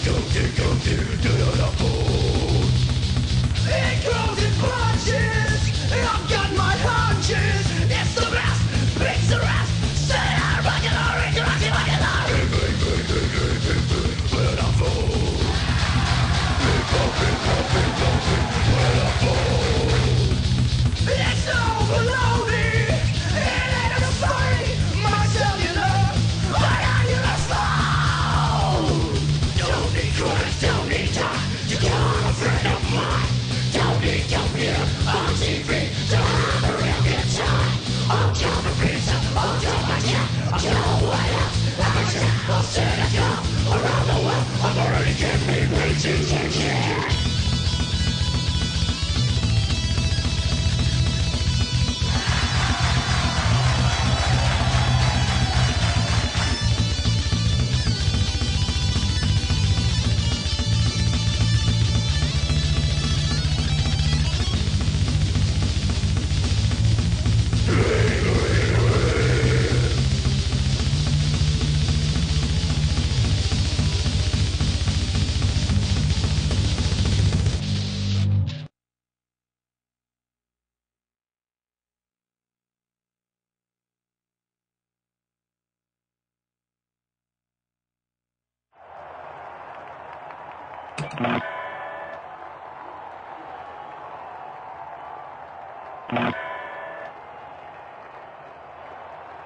It grows in bunches. I've got my hunches. It's the best. Beats the rest. Say I'm rockin' on, rockin' on. It's so below me. It ain't enough funny. My cellular, my annular soul. Don't need credit, don't need time to call a friend of mine. Don't need computer on TV to have a real good time. I'll jump a pizza, I'll jump my jet, I'll go way out. I'll sit and go around the world. I'm already getting me way too ticket. Thank you.